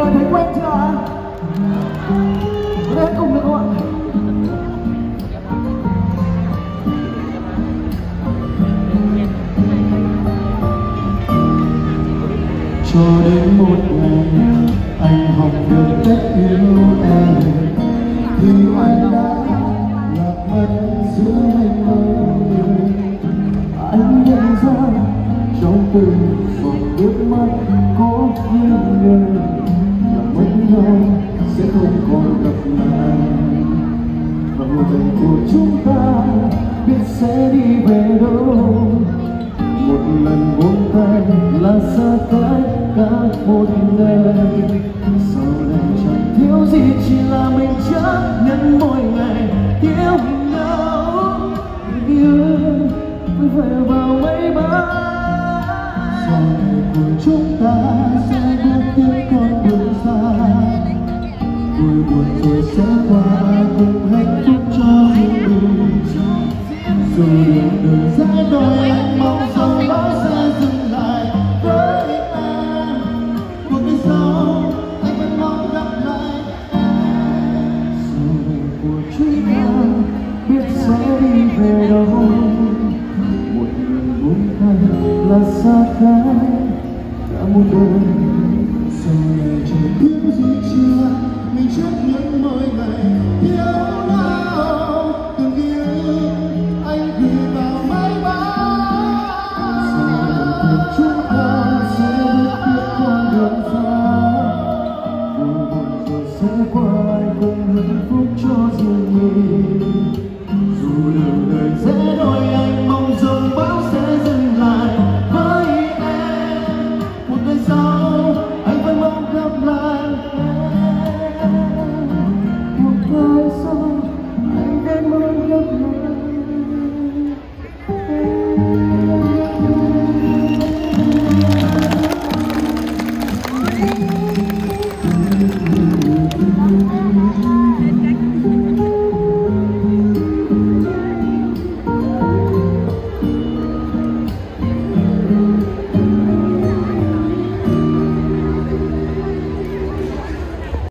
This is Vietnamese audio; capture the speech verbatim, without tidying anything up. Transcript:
người thấy quen chưa ạ? Lên cùng được không ạ? Cho đến một ngày anh học được cách yêu em, thì anh đã lạc mất giữa mênh mông. Anh nhận ra trong từng giọt nước mắt có nhiều người là mất nhau sẽ không còn gặp lại. Và đời của chúng ta biết sẽ đi về đâu, một lần buông tay là xa cách cả một đời. Sau này chẳng thiếu gì, chỉ là mình chấp nhận mỗi ngày yêu nhau. Yêu vui vẻ vào mấy bãi, sau này của chúng ta sẽ bước tiếp con đường xa. Vui buồn rồi sẽ qua, cùng hạnh phúc cho riêng mình. Dù đường đời dài đôi anh mong rằng nó sẽ dừng lại với em. Cuộc đời sau anh vẫn mong gặp lại em. Sau này của chúng ta biết sẽ đi về đâu, một người buông tay là xa cách cả một đời. Sau này chẳng thiếu gì, chưa mình chấp nhận mỗi ngày